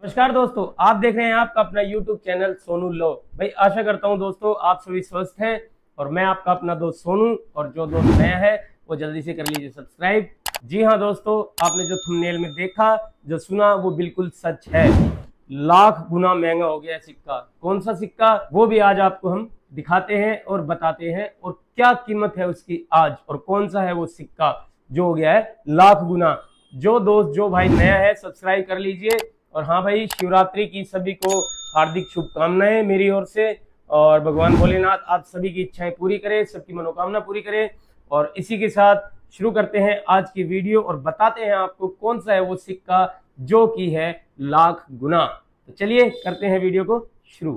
नमस्कार दोस्तों, आप देख रहे हैं आपका अपना YouTube चैनल सोनू लो। भाई आशा करता हूं दोस्तों आप सभी स्वस्थ हैं और मैं आपका अपना दोस्त सोनू। और जो दोस्त नया है वो जल्दी से कर लीजिए सब्सक्राइब। जी हाँ दोस्तों, आपने जो थंबनेल में देखा, जो सुना, वो बिल्कुल सच है। लाख गुना महंगा हो गया है सिक्का। कौन सा सिक्का, वो भी आज आपको हम दिखाते हैं और बताते हैं, और क्या कीमत है उसकी आज, और कौन सा है वो सिक्का जो हो गया है लाख गुना। जो दोस्त, जो भाई नया है, सब्सक्राइब कर लीजिए। और हाँ भाई, शिवरात्रि की सभी को हार्दिक शुभकामनाएं मेरी ओर से। और भगवान भोलेनाथ आप सभी की इच्छाएं पूरी करे, सबकी मनोकामना पूरी करे। और इसी के साथ शुरू करते हैं आज की वीडियो और बताते हैं आपको कौन सा है वो सिक्का जो कि है लाख गुना। तो चलिए करते हैं वीडियो को शुरू।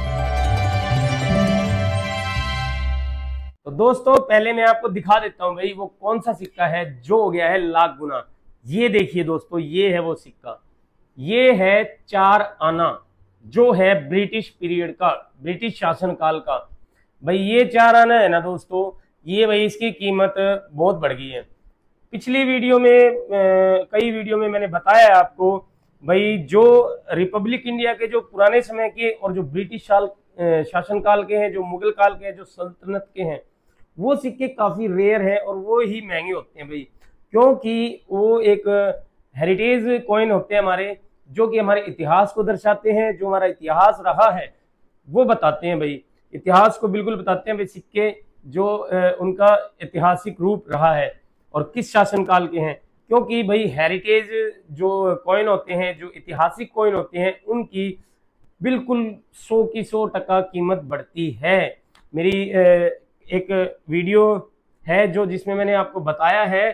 तो दोस्तों पहले मैं आपको दिखा देता हूं भाई वो कौन सा सिक्का है जो हो गया है लाख गुना। ये देखिए दोस्तों, ये है वो सिक्का। ये है 4 आना, जो है ब्रिटिश पीरियड का, ब्रिटिश शासन काल का। भाई ये 4 आना है ना दोस्तों, ये भाई इसकी कीमत बहुत बढ़ गई है। पिछली वीडियो में कई वीडियो में मैंने बताया आपको भाई, जो रिपब्लिक इंडिया के जो पुराने समय के और जो ब्रिटिश शासन काल के हैं, जो मुगल काल के हैं, जो सल्तनत के हैं, वो सिक्के काफी रेयर हैं और वो ही महंगे होते हैं भाई, क्योंकि वो एक हेरिटेज कॉइन होते हैं हमारे, जो कि हमारे इतिहास को दर्शाते हैं। जो हमारा इतिहास रहा है वो बताते हैं भाई, इतिहास को बिल्कुल बताते हैं भाई सिक्के, जो उनका ऐतिहासिक रूप रहा है और किस शासन काल के हैं। क्योंकि भाई हेरिटेज जो कॉइन होते हैं, जो ऐतिहासिक कॉइन होते हैं, उनकी बिल्कुल 100 की 100% कीमत बढ़ती है। मेरी एक वीडियो है जो जिसमें मैंने आपको बताया है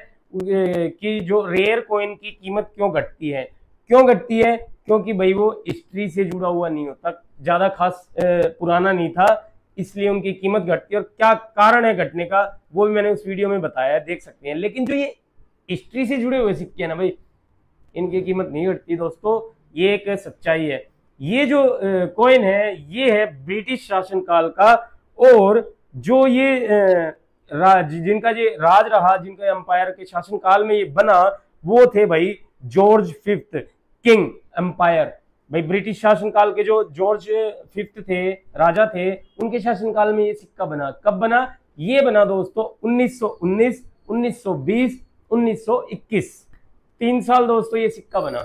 कि जो रेयर कॉइन की कीमत क्यों घटती है। क्यों घटती है? क्योंकि भाई वो हिस्ट्री से जुड़ा हुआ नहीं होता, ज्यादा खास पुराना नहीं था, इसलिए उनकी कीमत घटती है। और क्या कारण है घटने का वो भी मैंने उस वीडियो में बताया है, देख सकते हैं। लेकिन जो ये हिस्ट्री से जुड़े हुए सिक्के हैं ना भाई, इनकी कीमत नहीं घटती दोस्तों, ये एक सच्चाई है। ये जो कॉइन है, ये है ब्रिटिश शासन काल का। और जो ये जिनका ये राज रहा, जिनका एम्पायर के शासन काल में ये बना, वो थे भाई जॉर्ज फिफ्थ किंग एम्पायर। भाई ब्रिटिश शासन काल के जो जॉर्ज फिफ्थ थे, राजा थे, उनके शासन काल में ये सिक्का बना। कब बना? ये बना दोस्तों 1919, 1920, 1921, 3 साल दोस्तों ये सिक्का बना।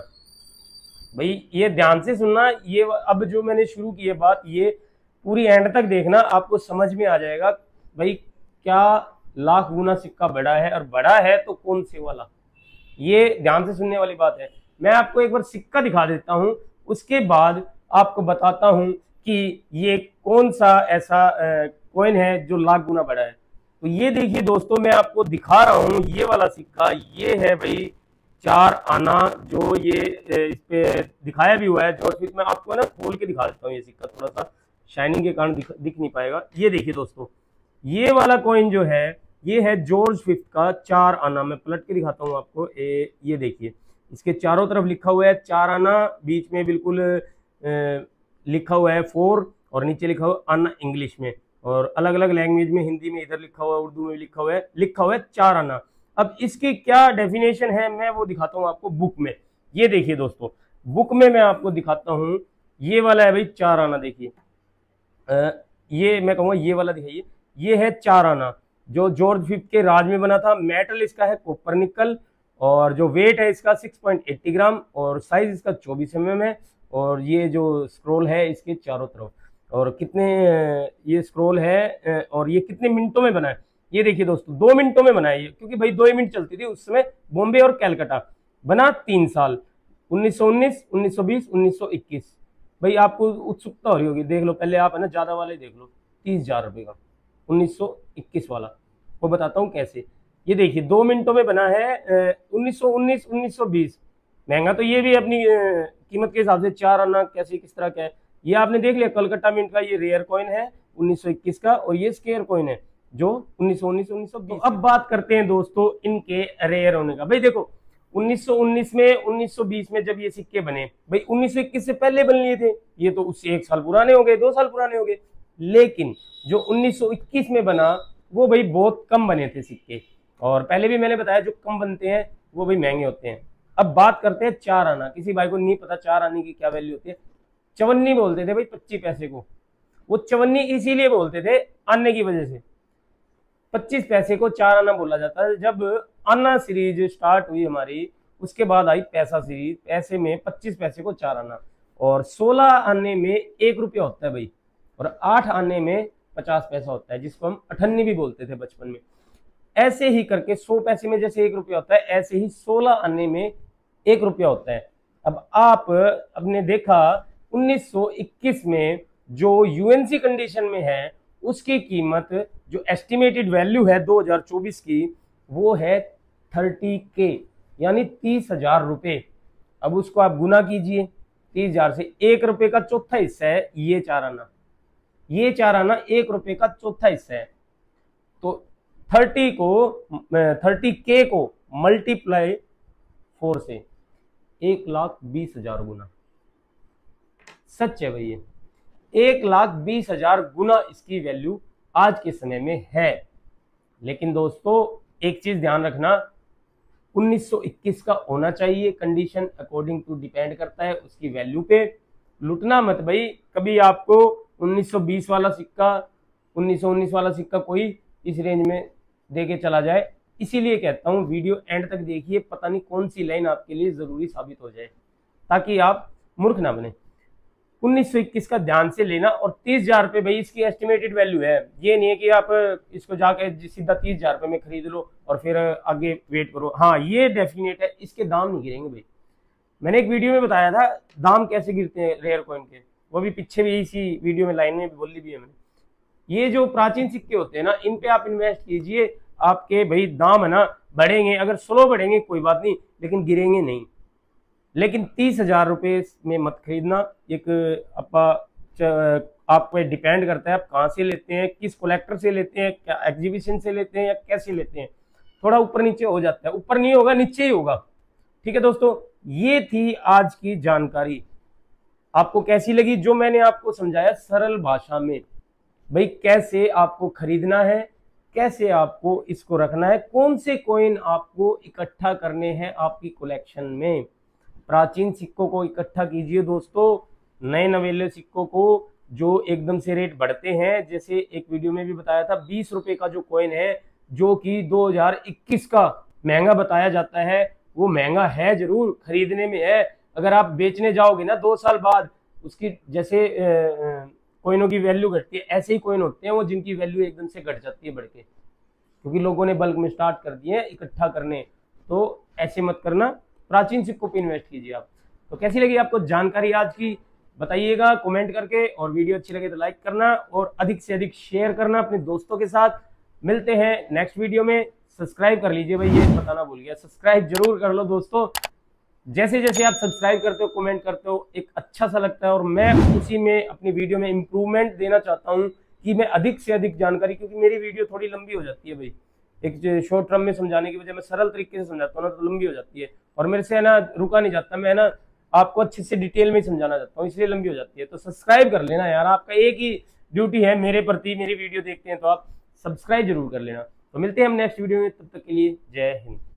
भाई ये ध्यान से सुनना, ये अब जो मैंने शुरू की है बात, ये पूरी एंड तक देखना, आपको समझ में आ जाएगा भाई क्या लाख गुना सिक्का बड़ा है, और बड़ा है तो कौन से वाला। ये ध्यान से सुनने वाली बात है। मैं आपको एक बार सिक्का दिखा देता हूं, उसके बाद आपको बताता हूं कि ये कौन सा ऐसा कॉइन है जो लाख गुना बड़ा है। तो ये देखिए दोस्तों, मैं आपको दिखा रहा हूं ये वाला सिक्का। ये है भाई 4 आना, जो ये इस पे दिखाया भी हुआ है जॉर्ज फिफ्थ। मैं आपको ना खोल के दिखा देता हूँ ये सिक्का, थोड़ा सा शाइनिंग के कारण दिख नहीं पाएगा। ये देखिए दोस्तों, ये वाला कॉइन जो है, ये है जॉर्ज फिफ्थ का 4 आना। मैं पलट के दिखाता हूँ आपको। ये देखिए, इसके चारों तरफ लिखा हुआ है 4 आना, बीच में बिल्कुल लिखा हुआ है 4, और नीचे लिखा हुआ आना इंग्लिश में, और अलग अलग लैंग्वेज में, हिंदी में इधर लिखा हुआ है, उर्दू में लिखा हुआ है 4 आना। अब इसकी क्या डेफिनेशन है मैं वो दिखाता हूँ आपको बुक में। ये देखिए दोस्तों, बुक में मैं आपको दिखाता हूँ। ये वाला है भाई 4 आना, देखिए। ये मैं कहूँगा ये वाला दिखाइए। ये है 4 आना, जो जॉर्ज फिफ्थ के राज में बना था। मेटल इसका है कॉपर निकल, और जो वेट है इसका 6.80 ग्राम, और साइज इसका 24 mm है। और ये जो स्क्रोल है इसके चारों तरफ, और कितने ये स्क्रोल है, और ये कितने मिनटों में बना है ये देखिए दोस्तों। 2 मिनटों में बना है ये, क्योंकि भाई 2 मिनट चलती थी उस समय बॉम्बे और कैलकाटा। बना 3 साल, 1919, 1920, 1921। भाई आपको उत्सुकता हो रही होगी, देख लो पहले आप, है ना, ज्यादा वाले देख लो, 30,000 रुपये का 1921 वाला। वो बताता हूँ कैसे। ये देखिए 2 मिनटों में बना है 1919, 1920। महंगा तो ये भी अपनी कीमत के हिसाब से। 4 आना कैसे, किस तरह का है, ये आपने देख लिया। कलकत्ता मिंट का ये रेयर कॉइन है 1921 का, और ये स्केयर कॉइन है जो 1919, 1920। तो अब बात करते हैं दोस्तों इनके रेयर होने का। भाई देखो 1919 में, 1920 में जब ये सिक्के बने, भाई 1921 से पहले बन लिए थे, ये तो उससे 1 साल पुराने हो गए, 2 साल पुराने हो गए। लेकिन जो 1921 में बना वो भाई बहुत कम बने थे सिक्के, और पहले भी मैंने बताया जो कम बनते हैं वो भाई महंगे होते हैं। अब बात करते हैं 4 आना। किसी भाई को नहीं पता 4 आने की क्या वैल्यू होती है। चवन्नी बोलते थे भाई 25 पैसे को, वो चवन्नी इसीलिए बोलते थे आने की वजह से। 25 पैसे को 4 आना बोला जाता है। जब आना सीरीज स्टार्ट हुई हमारी, उसके बाद आई पैसा सीरीज। पैसे में 25 पैसे को 4 आना, और 16 आने में 1 रुपया होता है भाई, और 8 आने में 50 पैसा होता है, जिसको हम अठन्नी भी बोलते थे बचपन में। ऐसे ही करके 100 पैसे में जैसे 1 रुपया होता है, ऐसे ही 16 आने में 1 रुपया होता है। अब आप अपने देखा 1921 में जो यूएनसी कंडीशन में है, उसकी कीमत जो एस्टिमेटेड वैल्यू है 2024 की, वो है 30K, यानी 30,000 रुपए। अब उसको आप गुना कीजिए 30,000 से। 1 रुपए का चौथा हिस्सा है ये 4 आना। ये 4 आना 1 रुपए का चौथा हिस्सा है। तो 30K को मल्टीप्लाई 4 से 1,20,000 गुना। सच है भैया, 1,20,000 गुना इसकी वैल्यू आज के समय में है। लेकिन दोस्तों एक चीज ध्यान रखना, 1921 का होना चाहिए कंडीशन, अकॉर्डिंग टू डिपेंड करता है उसकी वैल्यू पे। लुटना मत भाई, कभी आपको 1920 वाला सिक्का, 1919 वाला सिक्का कोई इस रेंज में दे के चला जाए। इसीलिए कहता हूं वीडियो एंड तक देखिए, पता नहीं कौन सी लाइन आपके लिए जरूरी साबित हो जाए, ताकि आप मूर्ख ना बने। 1921 का ध्यान से लेना, और 30,000 रुपये भाई इसकी एस्टिमेटेड वैल्यू है। ये नहीं है कि आप इसको जाके सीधा 30,000 रुपये में खरीद लो और फिर आगे वेट करो। हाँ ये डेफिनेट है, इसके दाम नहीं गिरेंगे भाई। मैंने एक वीडियो में बताया था दाम कैसे गिरते हैं रेयर कॉइन के, वो भी पीछे भी इसी वीडियो में लाइन में बोली भी है मैंने। ये जो प्राचीन सिक्के होते हैं ना, इन पे आप इन्वेस्ट कीजिए, आपके भाई दाम है ना बढ़ेंगे। अगर स्लो बढ़ेंगे कोई बात नहीं, लेकिन गिरेंगे नहीं। लेकिन 30,000 रुपये में मत खरीदना। एक आप पे डिपेंड करता है आप कहाँ से लेते हैं, किस कलेक्टर से लेते हैं, क्या एग्जीबिशन से लेते हैं या कैसे लेते हैं। थोड़ा ऊपर नीचे हो जाता है, ऊपर नहीं होगा नीचे ही होगा। ठीक है दोस्तों, ये थी आज की जानकारी। आपको कैसी लगी जो मैंने आपको समझाया सरल भाषा में, भाई कैसे आपको खरीदना है, कैसे आपको इसको रखना है, कौन से कॉइन आपको इकट्ठा करने हैं आपकी कलेक्शन में। प्राचीन सिक्कों को इकट्ठा कीजिए दोस्तों, नए नवेले सिक्कों को जो एकदम से रेट बढ़ते हैं। जैसे एक वीडियो में भी बताया था 20 रुपए का जो कॉइन है, जो कि 2021 का महंगा बताया जाता है, वो महंगा है जरूर, खरीदने में है। अगर आप बेचने जाओगे ना 2 साल बाद, उसकी जैसे कॉइनों की वैल्यू घटती है, ऐसे ही कॉइन होते हैं वो जिनकी वैल्यू एकदम से घट जाती है बढ़ के, क्योंकि लोगों ने बल्क में स्टार्ट कर दिए हैं इकट्ठा करने। तो ऐसे मत करना, प्राचीन सिक्कों पे इन्वेस्ट कीजिए आप। तो कैसी लगी आपको जानकारी आज की, बताइएगा कमेंट करके, और वीडियो अच्छी लगे तो लाइक करना और अधिक से अधिक शेयर करना अपने दोस्तों के साथ। मिलते हैं नेक्स्ट वीडियो में। सब्सक्राइब कर लीजिए भाई, ये बताना भूल गया, सब्सक्राइब जरूर कर लो दोस्तों। जैसे जैसे आप सब्सक्राइब करते हो, कमेंट करते हो, एक अच्छा सा लगता है, और मैं उसी में अपनी वीडियो में इम्प्रूवमेंट देना चाहता हूँ कि मैं अधिक से अधिक जानकारी, क्योंकि मेरी वीडियो थोड़ी लंबी हो जाती है भाई, एक शॉर्ट टर्म में समझाने की वजह, मैं सरल तरीके से समझाता हूँ ना तो लंबी हो जाती है, और मेरे से है ना रुका नहीं जाता, मैं ना आपको अच्छे से डिटेल में समझाना चाहता हूँ, इसलिए लंबी हो जाती है। तो सब्सक्राइब कर लेना यार, आपका एक ही ड्यूटी है मेरे प्रति, मेरी वीडियो देखते हैं तो आप सब्सक्राइब जरूर कर लेना। तो मिलते हैं हम नेक्स्ट वीडियो में, तब तक के लिए जय हिंद।